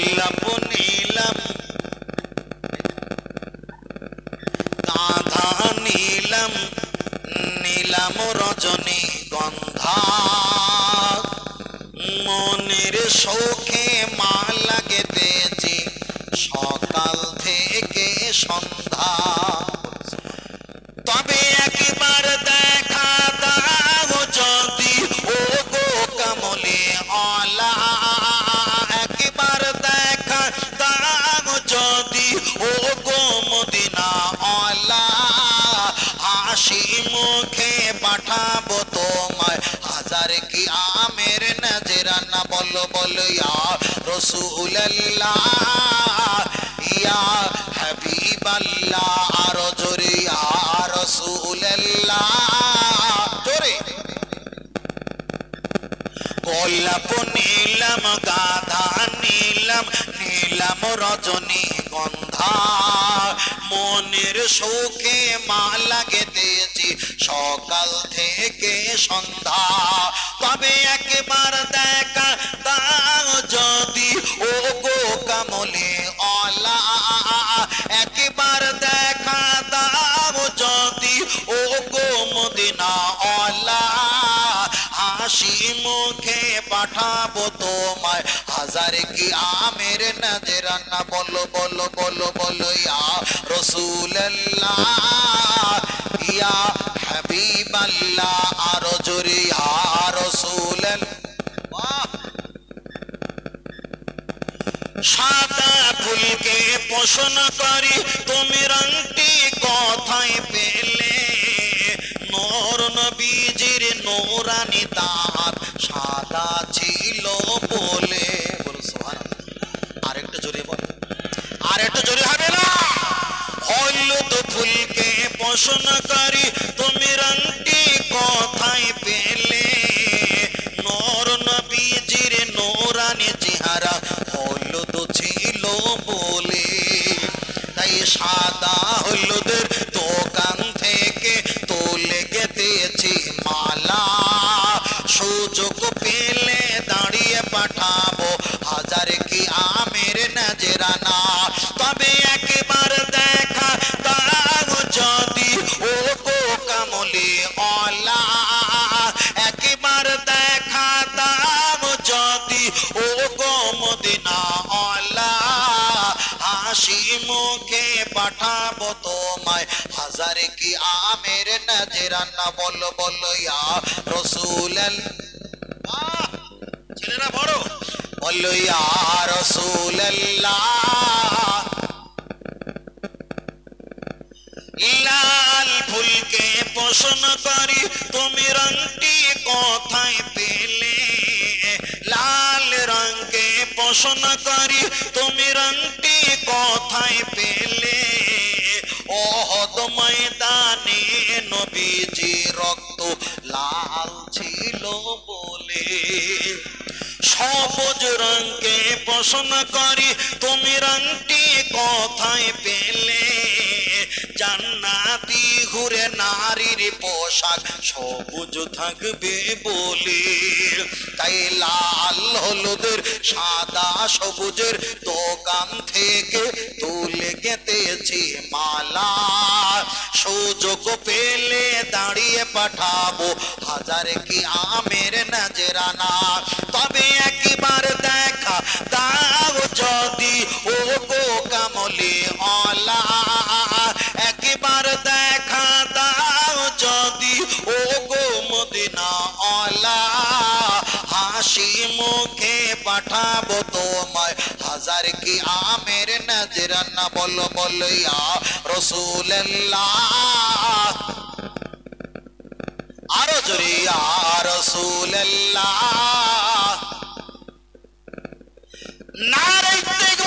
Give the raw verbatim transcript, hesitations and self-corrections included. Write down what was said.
গোলাপ নীলাম গাঁধা নীলাম নীলাম রজনী গন্ধা মনের শোকে মালা গেঁথেছি সকাল থেকে সন্ধ্যা তবে একবার দেখা দাও যদি ও গো কামলে আলা একবার দেখা দাও যদি ও গো মদিনা আলা হাসি মুখে পাঠাবো তোমায় হাজার কি আমের নজরানা বলো বলো ইয়া রাসূলুল্লাহ ইয়া হাবিবাল্লাহ আরো জোরে ইয়া রাসূলুল্লাহ জোরে গোলাপ নীলাম গাঁধা নীলাম নীলাম রজনী গন্ধা মনের শোকে মালা গেঁথেছি সকাল থেকে সন্ধ্যা তবে একবার দেখা দাও যদি ও গো কামলে আলা একবার দেখা দাও যদি ও গো মদিনা আলা হাসি মুখে পাঠাবো তোমায় হাজার কি আমের নজরানা বলো বলো বলো বলো ইয়া রাসূলুল্লাহ ইয়া হাবিবাল্লাহ আরো জোরে ইয়া রাসূলুল্লাহ সাদা ফুলকে পছন্দ করি তুমি রংটি কোথায় পেলে নূর নবীজির নূরানি দাঁত সাদা ছিল বলে বলো সুবহানাল্লাহ আরেকটু জোরে বল আরেকটু জোরে হবে না হলুদ ফুলকে পছন্দ করি তুমি রংটি কোথায় পেলে নূর নবীজির নূরানি চেহারা হলুদ ছিল বলে তাই সাদা হলুদের দোকান থেকে তোলে গেঁথেছি মালা সুযোগ পেলে দাঁড়িয়ে পাঠাবো হাজার কি আমের নজরানা তবে একবার দেখা দাও যদি ও গো কামলে আলা একবার দেখা দাও যদি ও গো মদিনা আলা হাসি মুখে পাঠাবো তোমায় হাজার কি আমের নজরানা বলো বলো ইয়া রাসূলুল্লাহ ছেলেরা বড় বলো ইয়া রাসূলুল্লাহ লাল ফুলকে পছন্দ করি তুমি রংটি কোথায় পেলে লাল রঙকে পছন্দ করি তুমি রংটি কোথায় পেলে ওহদ ময়দানে নবীজি রক্ত লাল ছিল বলে সবুজ রঙকে পছন্দ করি তুমি রংটি কোথায় পেলে জান্নাতি হুরে নারীর পোশাক সবুজ থাকবে বলে তাই লাল হলুদের সাদা সবুজের দোকান থেকে তুলে গেঁথেছি মালা সুযোগ পেলে দাঁড়িয়ে পাঠাবো হাজার কি আমের নজরানা তবে একবার দেখা দাও যদি ও গো কামলে আলা একবার দেখা দাও যদি ও গো মদিনা আলা হাসি মুখে পাঠাবো তোমায় হাজার কি আমের নজরানা বলো বলো ইয়া রাসূলুল্লাহ আরো জোরে ইয়া রাসূলুল্লাহ নারে